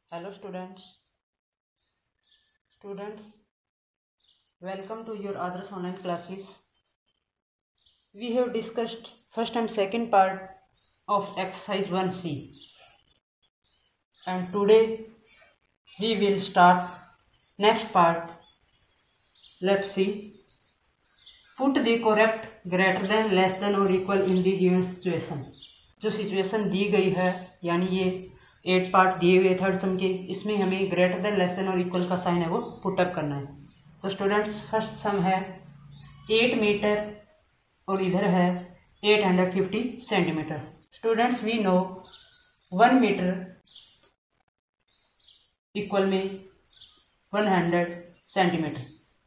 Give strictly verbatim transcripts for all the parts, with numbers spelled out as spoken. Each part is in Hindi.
Hello students. Students, welcome to your Adarsh online classes. We have discussed first and second part of exercise one C. And today we will start next part. Let's see. Put the correct greater than, less than or equal in the given situation. जो सिचुएशन दी गई है यानी ये एट पार्ट दिए हुए थर्ड सम के, इसमें हमें ग्रेटर देन, लेस देन और इक्वल का साइन है वो पुटअप करना है। तो स्टूडेंट्स फर्स्ट सम है एट मीटर और इधर है eight hundred fifty centimetre. Students we know one metre equal में one hundred centimetre,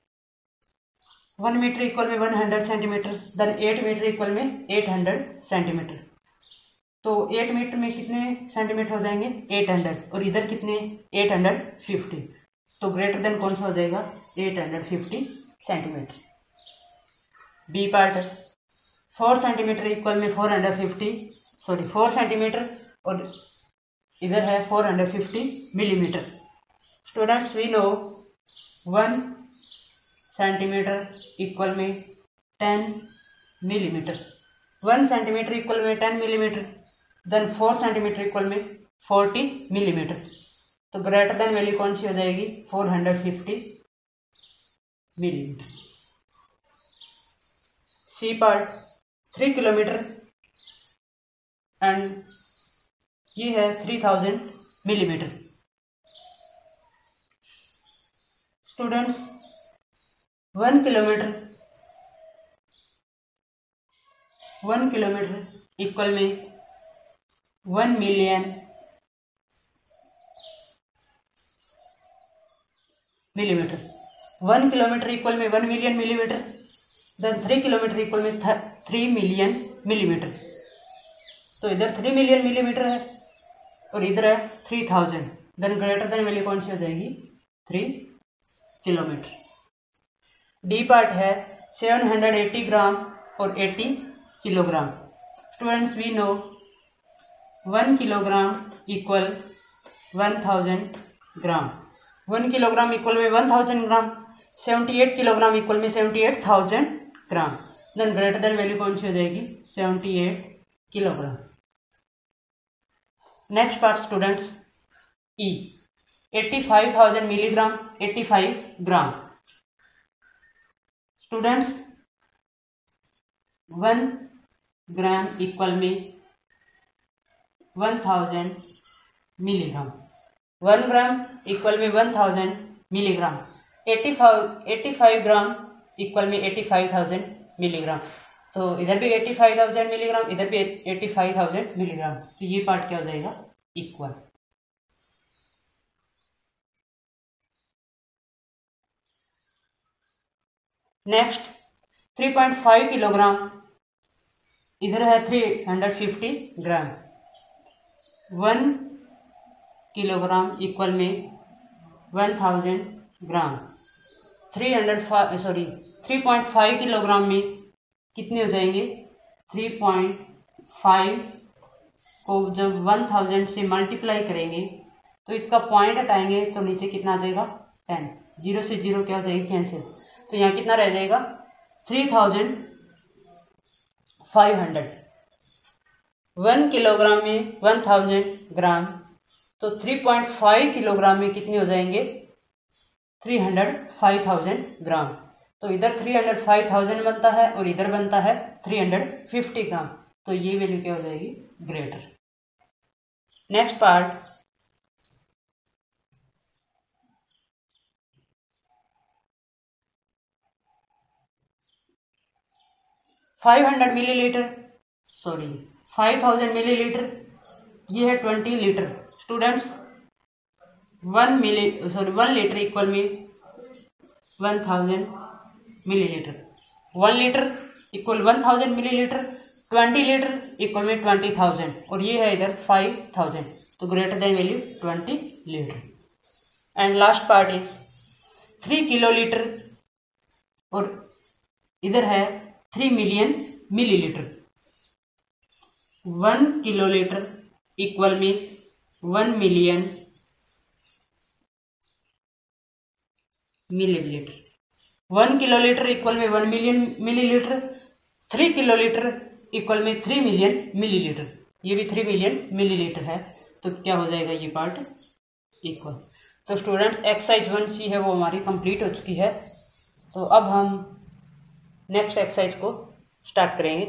one metre equal में one hundred centimetre, then eight metre equal में एट हंड्रेड सेंटीमीटर। तो एट मीटर में कितने सेंटीमीटर हो जाएंगे? एट हंड्रेड, और इधर कितने? Eight hundred fifty. तो ग्रेटर देन कौन सा हो जाएगा? Eight hundred fifty centimetre. B part है फोर सेंटीमीटर इक्वल में four hundred fifty sorry four centimetre और इधर है four hundred fifty millimetre. Students we know one centimetre equal में ten millimetre, one centimetre equal में ten millimetre, then four centimetre equal में फोर्टी मिलीमीटर। तो ग्रेटर देन वैल्यू कौन सी हो जाएगी? Four hundred fifty millimetre. C part three kilometre and ये है three thousand millimetre. Students one kilometre one kilometre equal में one million millimetre, one kilometre equal में one million millimetre, then three kilometre equal में थ्री मिलियन मिलीमीटर। तो इधर थ्री मिलियन मिलीमीटर है और इधर है three thousand, then greater than value कौन सी हो जाएगी? Three kilometre. डी पार्ट है सेवन हंड्रेड एटी ग्राम और eighty kilogram. Students we know one kilogram equal one thousand gram, one kilogram equal में one thousand gram, seventy eight kilogram equal में seventy eight thousand gram, then greater than value कौन सी हो जाएगी? Seventy eight kilogram. Next part students E eighty five thousand milligram, eighty five gram. Students one gram equal में one thousand milligram, one gram equal में one thousand milligram, eighty five eighty five gram equal में एट्टी फाइव थाउजेंड मिलीग्राम। तो इधर भी एट्टी फाइव थाउजेंड मिलीग्राम, इधर भी एट्टी फाइव थाउजेंड मिलीग्राम। तो ये पार्ट क्या हो जाएगा? Equal. Next three point five kilogram, इधर है three hundred fifty gram, one kilogram equal में one thousand gram, three hundred five sorry three point five kilogram में कितने हो जाएंगे? थ्री पॉइंट फाइव को जब वन थाउजेंड से मल्टीप्लाई करेंगे तो इसका पॉइंट हटाएंगे तो नीचे कितना आ जाएगा? टेन। जीरो से जीरो क्या हो जाएगी? कैंसिल। तो यहाँ कितना रह जाएगा? Three thousand five hundred. One kilogram में वन थाउजेंड ग्राम, तो थ्री पॉइंट फाइव किलोग्राम में कितने हो जाएंगे? Three hundred five thousand gram. तो इधर थ्री हंड्रेड फाइव थाउजेंड बनता है और इधर बनता है थ्री हंड्रेड फिफ्टी ग्राम। तो ये वैल्यू क्या हो जाएगी? Greater. Next part five hundred millilitre sorry five thousand millilitre, ये है twenty litre. Students one milli sorry one litre equal में one thousand millilitre, one litre equal one thousand millilitre, twenty litre equal में ट्वेंटी थाउजेंड, और ये है इधर फाइव थाउजेंड। तो greater than value twenty litre. And last part is three kilolitre और इधर है three million millilitre, one kilolitre equal में one million millilitre. One kilolitre equal में one million millilitre, three kilolitre equal में थ्री मिलियन मिलीलीटर, ये भी थ्री मिलियन मिलीलीटर है, तो क्या हो जाएगा ये पार्ट इक्वल। तो स्टूडेंट्स एक्सरसाइज वन सी है वो हमारी कंप्लीट हो चुकी है। तो अब हम नेक्स्ट एक्सरसाइज को स्टार्ट करेंगे।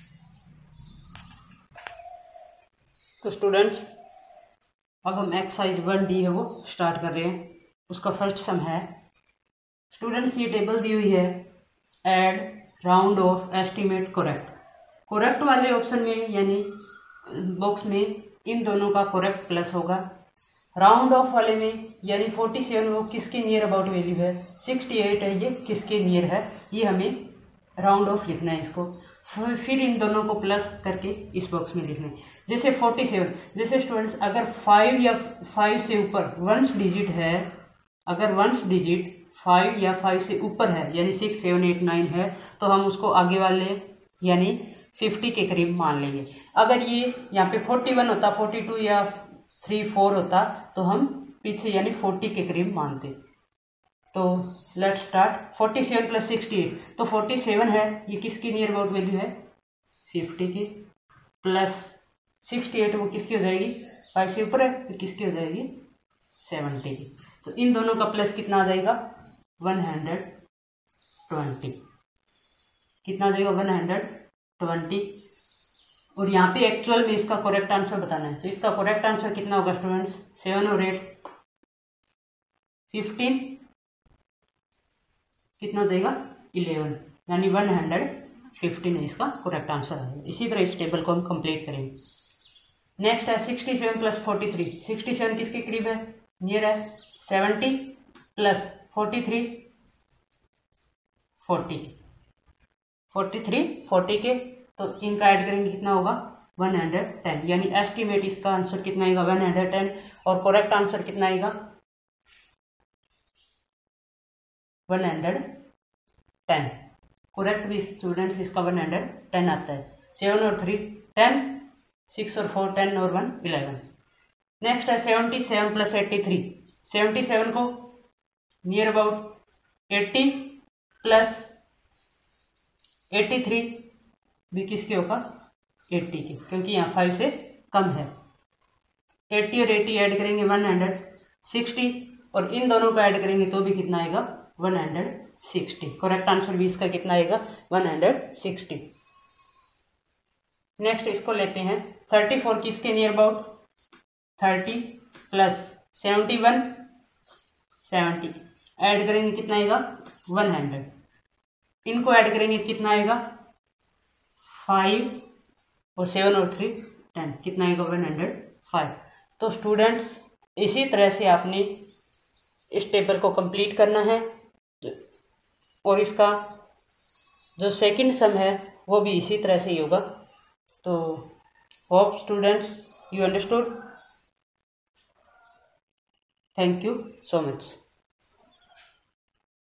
तो स्टूडेंट्स अब हम एक्सरसाइज वन डी है वो स्टार्ट कर रहे हैं। उसका फर्स्ट सम है, स्टूडेंट्स ये टेबल दी हुई है, add round off estimate correct. Correct वाले ऑप्शन में यानी बॉक्स में इन दोनों का करेक्ट प्लस होगा। राउंड ऑफ वाले में यानी फोर्टी सेवन वो किसके नियर अबाउट वैल्यू है, सिक्सटी एट है ये किसके नियर है, ये हमें राउंड ऑफ लिखना है इसको। फिर इन दोनों को प्लस करके इस बॉक्स में लिखना है। जैसे फोर्टी सेवन, जैसे स्टूडेंट्स अगर फाइव या फाइव से ऊपर वंस डिजिट है, अगर वंस डिजिट फाइव या फाइव से ऊपर है यानी सिक्स सेवन एट नाइन है, तो हम उसको आगे वाले यानी फिफ्टी के करीब मान लेंगे। अगर ये यहाँ पे फोर्टी वन होता, फोर्टी टू या थ्री फोर होता, तो हम पीछे यानी फोर्टी के करीब मानते। तो let's start. Forty seven plus sixty eight, तो फोर्टी सेवन है ये किसकी नियर अबाउट वैल्यू है, फिफ्टी की, प्लस सिक्सटी एट वो किसकी हो जाएगी, फाइव से ऊपर है तो किसकी हो जाएगी, सेवेंटी की। तो इन दोनों का प्लस कितना आ जाएगा, वन हंड्रेड ट्वेंटी। कितना आ जाएगा, वन हंड्रेड ट्वेंटी। और यहाँ पे एक्चुअल में इसका करेक्ट आंसर बताना है, तो इसका करेक्ट आंसर कितना होगा स्टूडेंट्स, सेवन और एट फिफ्टीन, कितना हो जाएगा, इलेवन, यानी वन हंड्रेड फिफ्टीन इसका करेक्ट आंसर है। इसी तरह इस टेबल को हम कंप्लीट करेंगे। नेक्स्ट है sixty seven plus forty three. Sixty seven किसके करीब है, नियर है, seventy plus forty three forty के, फोर्टी थ्री फोर्टी के, तो इनका ऐड करेंगे कितना होगा, वन हंड्रेड टेन, यानी एस्टीमेट इसका आंसर कितना आएगा, वन हंड्रेड टेन, और करेक्ट आंसर कितना आएगा, वन हंड्रेड टेन। करेक्ट भी स्टूडेंट्स इसका वन हंड्रेड टेन आता है। सेवन और थ्री टेन, सिक्स और फोर टेन और वन इलेवन। नेक्स्ट है seventy seven plus eighty three. Seventy seven को near about eighty plus eighty three भी किसके होगा, एट्टी के, क्योंकि यहाँ फाइव से कम है। एट्टी और एट्टी ऐड करेंगे वन हंड्रेड सिक्सटी, और इन दोनों को ऐड करेंगे तो भी कितना आएगा, one hundred sixty. Correct answer भी इसका कितना आएगा, वन हंड्रेड सिक्सटी। नेक्स्ट इसको लेते हैं, थर्टी फोर किसके near about, thirty plus seventy one, seventy add करेंगे कितना आएगा, वन हंड्रेड। इनको ऐड करेंगे कितना आएगा, फाइव और सेवन और थ्री टेन, कितना आएगा, वन हंड्रेड फाइव। तो स्टूडेंट्स इसी तरह से आपने इस टेबल को कंप्लीट करना है, और इसका जो सेकंड सम है वो भी इसी तरह से ही होगा। तो hope students you understood. Thank you so much.